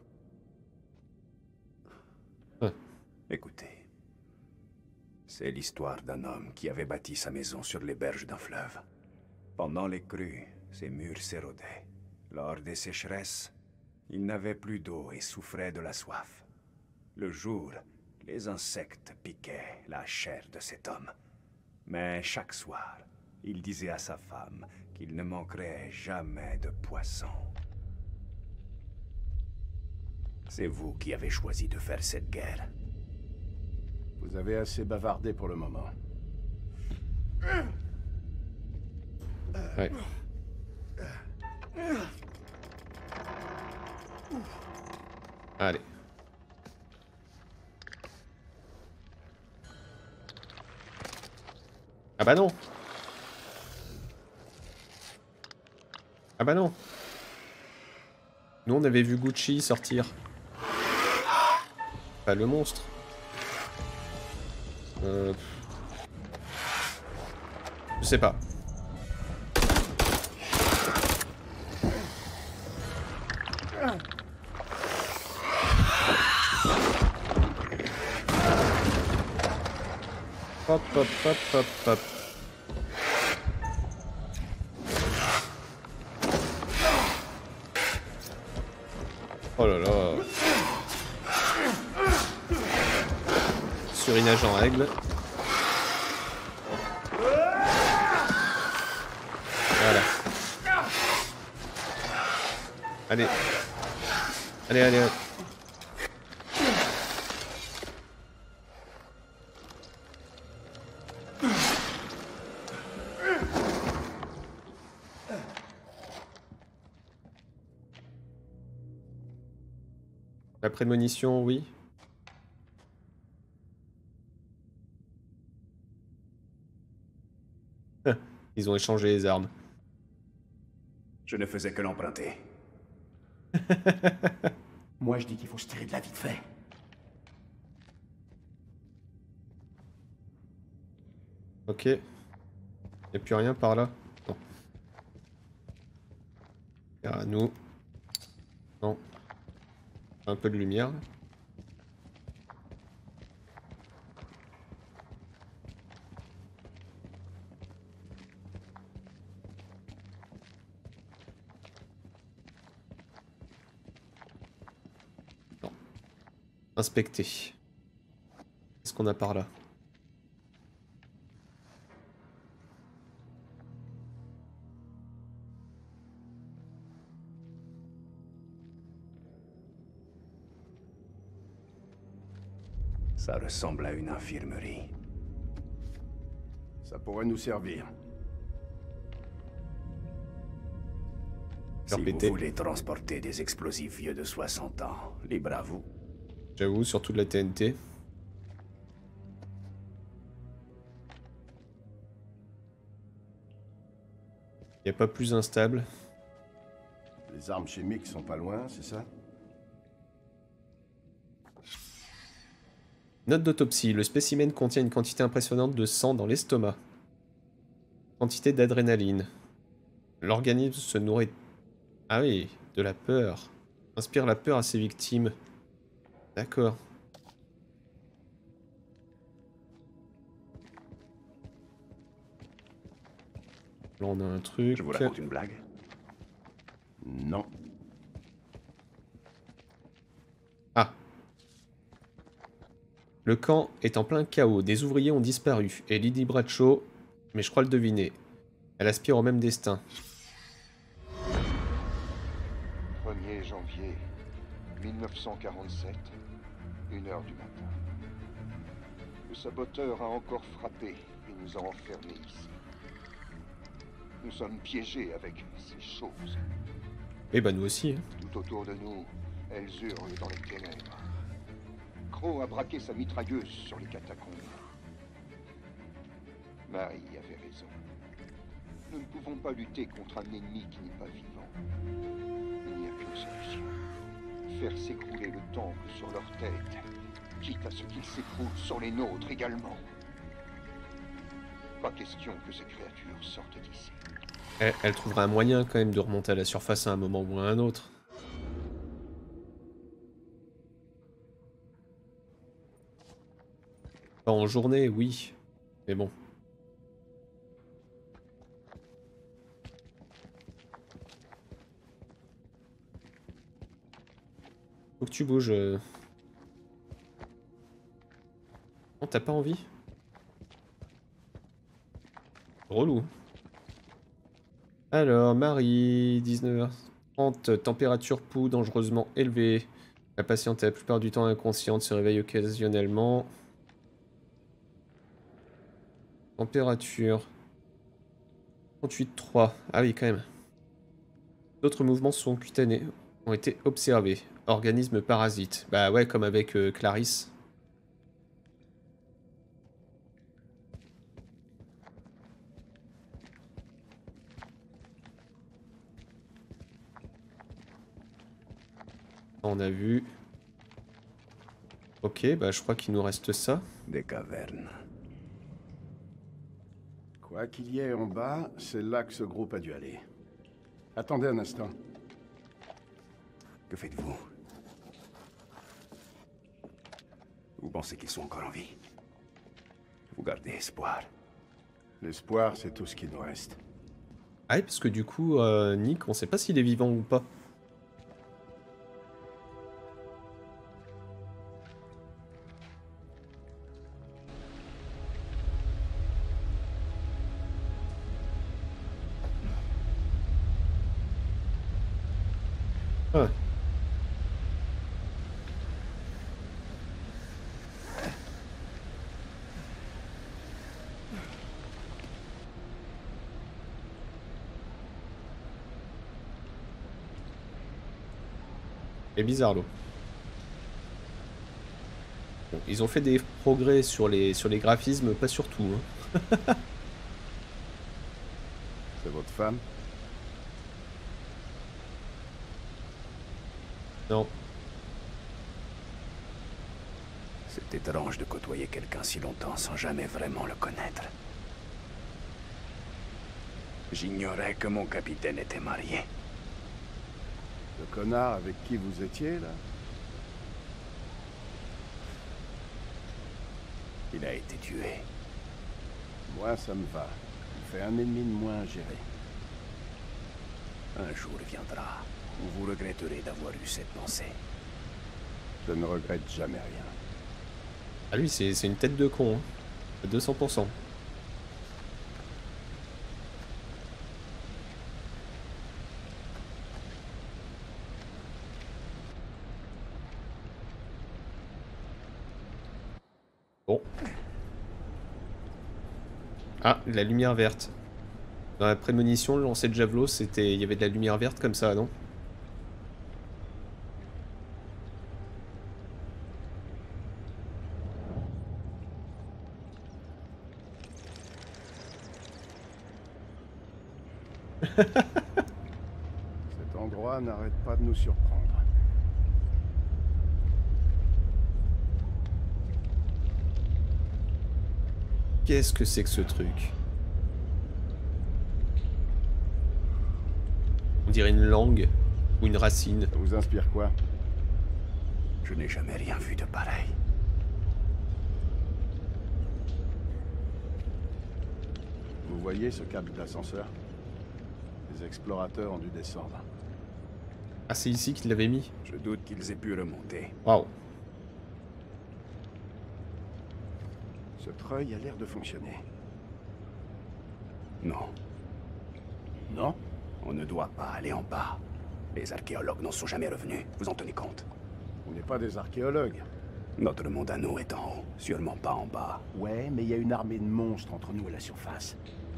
Ouais. Écoutez. C'est l'histoire d'un homme qui avait bâti sa maison sur les berges d'un fleuve. Pendant les crues, ses murs s'érodaient. Lors des sécheresses, il n'avait plus d'eau et souffrait de la soif. Le jour, les insectes piquaient la chair de cet homme. Mais chaque soir, il disait à sa femme qu'il ne manquerait jamais de poissons. C'est vous qui avez choisi de faire cette guerre. Vous avez assez bavardé pour le moment. Ouais. Allez. Ah bah non. Ah bah non. Nous on avait vu Gucci sortir. Pas le monstre. Euh... Je sais pas. Hop hop hop hop hop. Oh là surinage en règle. Voilà. Allez. Allez, allez, allez. La prémonition, oui. Ils ont échangé les armes. Je ne faisais que l'emprunter. Moi, je dis qu'il faut se tirer de la vite fait. Ok. Y'a plus rien par là? Non. À nous. Non. Un peu de lumière. Non. Inspecter. Qu'est-ce qu'on a par là? Ça ressemble à une infirmerie. Ça pourrait nous servir. Si péter. vous voulez transporter des explosifs vieux de soixante ans, libre à vous. J'avoue, surtout de la T N T. Y a pas plus instable. Les armes chimiques sont pas loin, c'est ça? Note d'autopsie. Le spécimen contient une quantité impressionnante de sang dans l'estomac. Quantité d'adrénaline. L'organisme se nourrit... Ah oui, de la peur. Inspire la peur à ses victimes. D'accord. Là on a un truc... Je vous raconte une blague? Non. Ah. Le camp est en plein chaos, des ouvriers ont disparu, et Lady Bradshaw, mais je crois le deviner, elle aspire au même destin. premier janvier mille neuf cent quarante-sept, une heure du matin. Le saboteur a encore frappé et nous a enfermés ici. Nous sommes piégés avec ces choses. Eh ben nous aussi. Hein. Tout autour de nous, elles hurlent dans les ténèbres. Crow a braqué sa mitrailleuse sur les catacombes. Marie avait raison. Nous ne pouvons pas lutter contre un ennemi qui n'est pas vivant. Il n'y a qu'une solution. Faire s'écrouler le temple sur leur tête, quitte à ce qu'il s'écroule sur les nôtres également. Pas question que ces créatures sortent d'ici. Elle, elle trouvera un moyen quand même de remonter à la surface à un moment ou à un autre. Pas en journée, oui. Mais bon. Faut que tu bouges. euh. Non, t'as pas envie? Relou. Alors, Marie, dix-neuf heures trente, température pouls dangereusement élevée. La patiente est la plupart du temps inconsciente, se réveille occasionnellement. Température trente-huit virgule trois. Ah oui, quand même. D'autres mouvements sont cutanés, ont été observés. Organisme parasite. Bah ouais, comme avec euh, Clarisse. On a vu. Ok, bah je crois qu'il nous reste ça. Des cavernes. Quoi qu'il y ait en bas, c'est là que ce groupe a dû aller. Attendez un instant. Que faites-vous? Vous pensez qu'ils sont encore en vie? Vous gardez espoir? L'espoir, c'est tout ce qui nous reste. Ah oui, parce que du coup, euh, Nick, on sait pas s'il est vivant ou pas. Ah. C'est bizarre l'eau. Bon, ils ont fait des progrès sur les, sur les graphismes, pas sur tout. Hein. C'est votre femme? Non. C'est étrange de côtoyer quelqu'un si longtemps sans jamais vraiment le connaître. J'ignorais que mon capitaine était marié. Le connard avec qui vous étiez, là? Il a été tué. Moi, ça me va. Il fait un ennemi de moins à gérer. Un jour viendra où vous regretterez d'avoir eu cette pensée. Je ne regrette jamais rien. Ah lui, c'est une tête de con. Hein. À deux cents pour cent. Bon. Ah, la lumière verte. Dans la prémonition, le lancer de javelot, c'était, il y avait de la lumière verte comme ça, non? Cet endroit n'arrête pas de nous surprendre. Qu'est-ce que c'est que ce truc? On dirait une langue ou une racine. Ça vous inspire quoi? Je n'ai jamais rien vu de pareil. Vous voyez ce câble d'ascenseur? Les explorateurs ont dû descendre. Ah, c'est ici qu'ils l'avaient mis? Je doute qu'ils aient pu remonter. Waouh. Ce treuil a l'air de fonctionner. Non, Non? on ne doit pas aller en bas. Les archéologues n'en sont jamais revenus, vous en tenez compte? On n'est pas des archéologues. Notre monde à nous est en haut, sûrement pas en bas. Ouais, mais il y a une armée de monstres entre nous et la surface.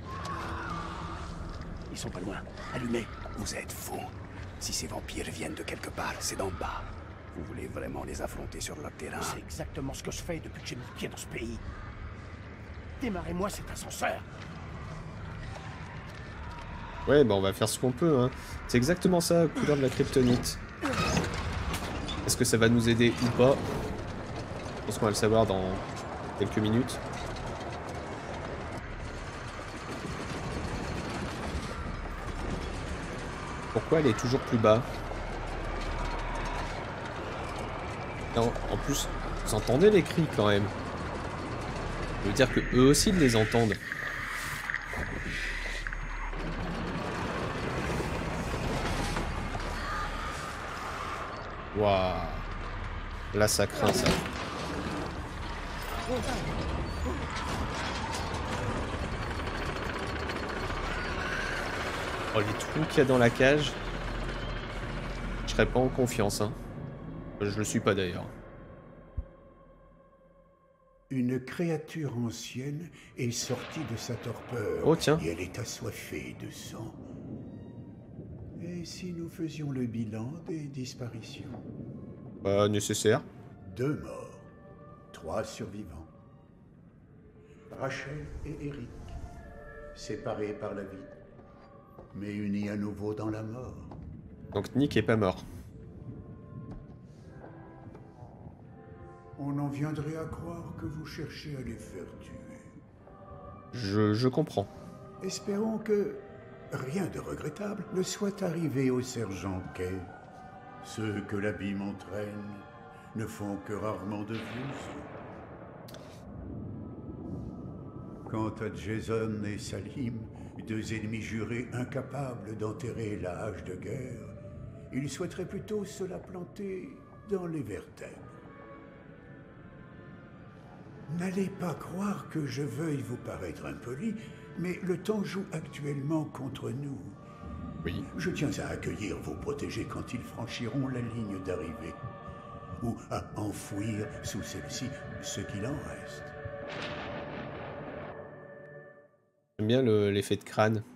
Ils sont pas loin. Allumez. Vous êtes fous. Si ces vampires viennent de quelque part, c'est d'en bas. Vous voulez vraiment les affronter sur leur terrain? C'est exactement ce que je fais depuis que j'ai mis le pied dans ce pays. Démarrez-moi cet ascenseur. Ouais, bah on va faire ce qu'on peut, hein. C'est exactement ça, couleur de la kryptonite. Est-ce que ça va nous aider ou pas? Je pense qu'on va le savoir dans quelques minutes. Pourquoi elle est toujours plus bas? Non, en plus, vous entendez les cris quand même. Ça veut dire que eux aussi ils les entendent. Waouh. Là ça craint ça. Oh les trous qu'il y a dans la cage. Je serais pas en confiance hein. Je le suis pas d'ailleurs. Une créature ancienne est sortie de sa torpeur. Oh tiens. Et elle est assoiffée de sang. Et si nous faisions le bilan des disparitions? Pas nécessaire. Deux morts, trois survivants. Rachel et Eric, séparés par la vie, mais unis à nouveau dans la mort. Donc Nick est pas mort. On en viendrait à croire que vous cherchez à les faire tuer. Je, je comprends. Espérons que rien de regrettable ne soit arrivé au sergent Kay. Ceux que l'abîme entraîne ne font que rarement de vues. Quant à Jason et Salim, deux ennemis jurés incapables d'enterrer la hache de guerre, ils souhaiteraient plutôt se la planter dans les vertèbres. N'allez pas croire que je veuille vous paraître impoli, mais le temps joue actuellement contre nous. Oui. Je tiens à accueillir vos protégés quand ils franchiront la ligne d'arrivée. Ou à enfouir sous celle-ci ce qu'il en reste. J'aime bien l'effet de crâne.